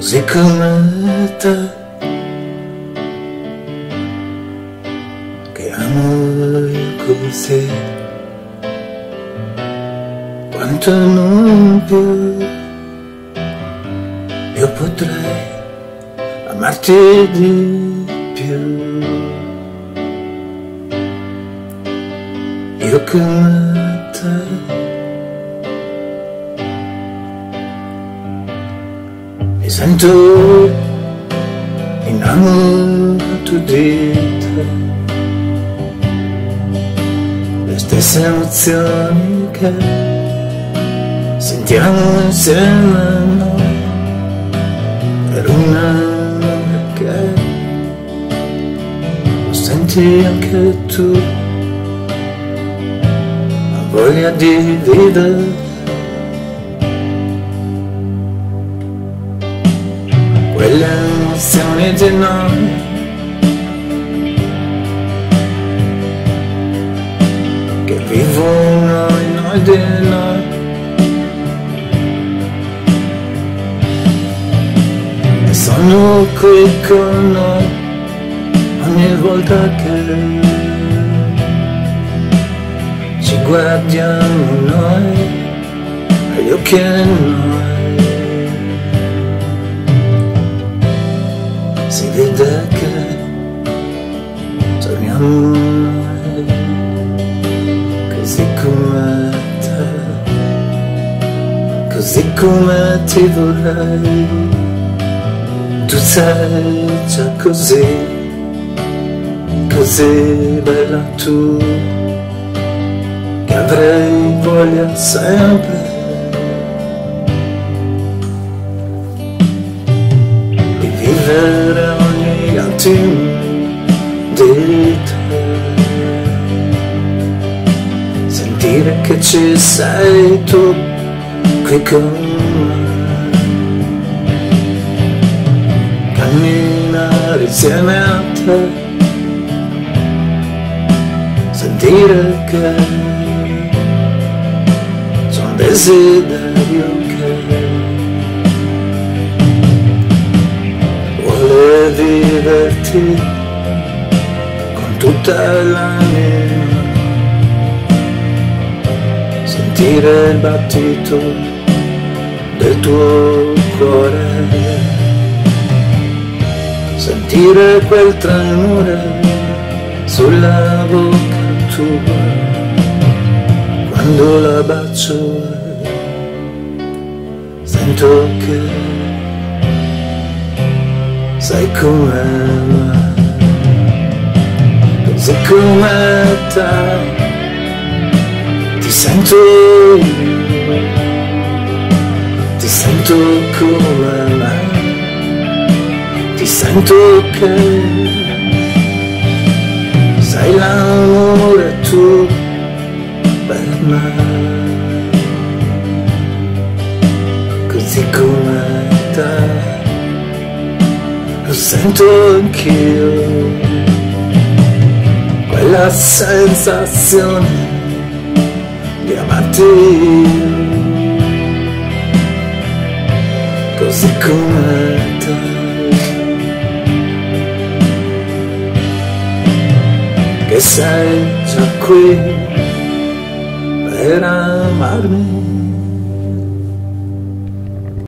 così come te, che amo io così, quanto non più io potrei amarti di più. Io come te mi sento innamorato di te, le stesse emozioni che sentiamo insieme a noi, per una che lo senti anche tu, ma voglia di vivere quelle emozioni di noi, che vivono in noi di noi, e sono qui con noi ogni volta che ci guardiamo noi agli occhi a noi. Si vede che torniamo noi, così come te, così come ti vorrei. Tu sei già così, così bella tu, che avrei voglia sempre di vivere ogni attimo di te, sentire che ci sei tu qui con me, camminare insieme a te, sentire che c'è un desiderio che vuole viverti con tutta l'anima, sentire il battito del tuo cuore, sentire quel tremore sulla bocca tua quando la bacio, sento che sei come me, così come te, ti sento come me, ti sento che sei l'amore tu per me, così come te, lo sento anch'io, quella sensazione di amarti io, così come te, che sei già qui per amarmi.